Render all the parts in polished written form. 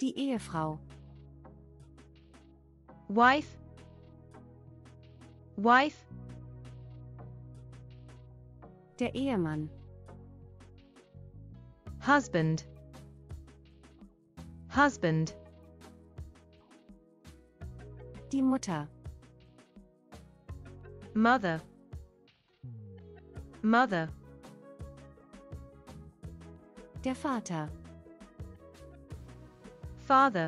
Die Ehefrau. Wife. Wife. Der Ehemann. Husband. Husband. Die Mutter. Mother. Mother. Der Vater. Father.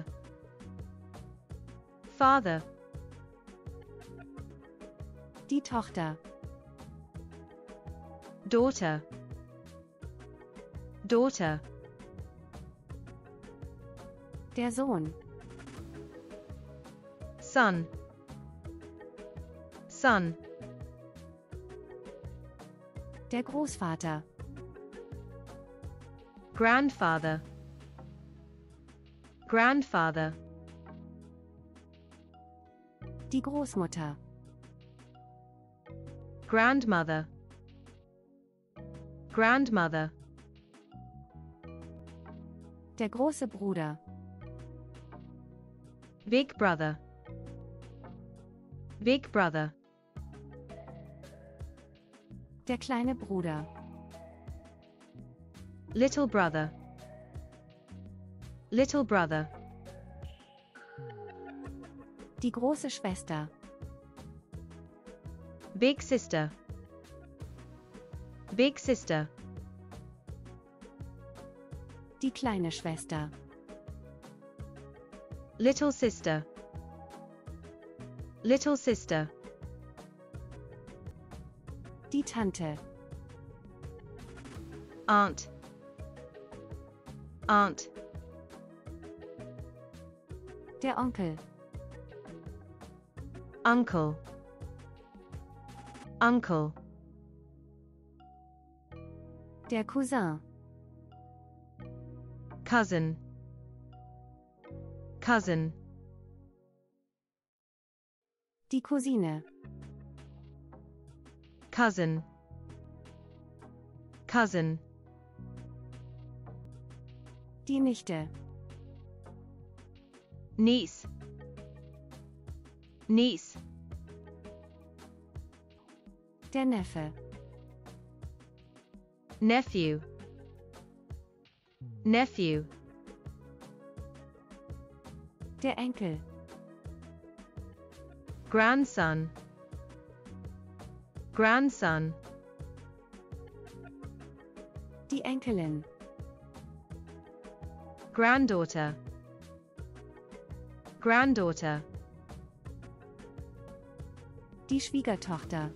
Father. Die Tochter. Daughter. Daughter. Der Sohn. Son. Son. Der Großvater. Grandfather. Grandfather. Die Großmutter. Grandmother. Grandmother. Der große Bruder. Big brother. Big brother. Der kleine Bruder. Little brother. Little brother. Die große Schwester. Big sister. Big sister. Die kleine Schwester. Little sister. Little sister. Die Tante. Aunt. Aunt. Der Onkel. Uncle. Uncle. Der Cousin. Cousin. Cousin. Die Cousine. Cousin. Cousin. Die Nichte. Niece. Niece. Der Neffe. Nephew. Nephew. Der Enkel. Grandson. Grandson. Die Enkelin. Granddaughter. Granddaughter. Die Schwiegertochter.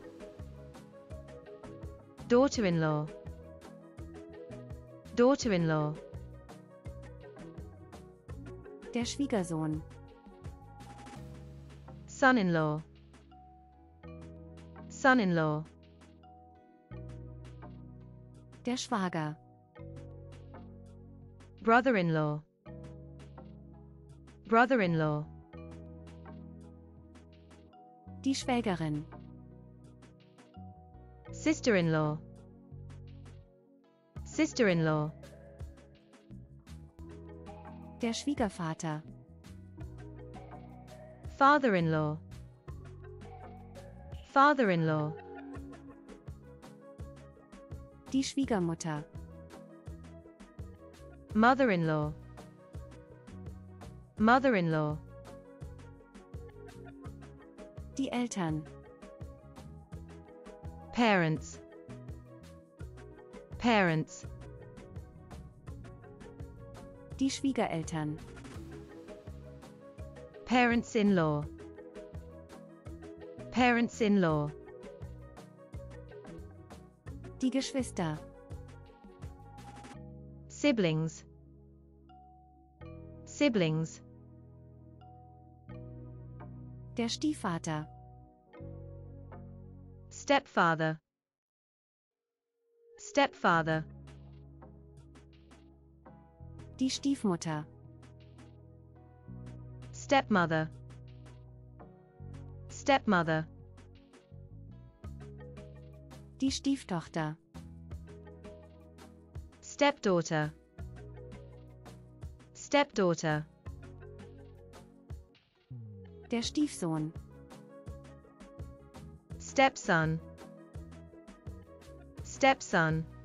Daughter-in-law. Daughter-in-law. Der Schwiegersohn. Son-in-law. Son-in-law. Der Schwager. Brother-in-law. Brother-in-law. Die Schwägerin. Sister-in-law. Sister-in-law. Der Schwiegervater. Father-in-law. Father-in-law. Die Schwiegermutter. Mother-in-law. Mother-in-law. Die Eltern. Parents. Parents. Die Schwiegereltern. Parents-in-law. Parents-in-law. Die Geschwister. Siblings. Siblings. Der Stiefvater. Stepfather. Stepfather. Die Stiefmutter. Stepmother. Stepmother. Die Stieftochter. Stepdaughter. Stepdaughter. Der Stiefsohn. Stepson. Stepson.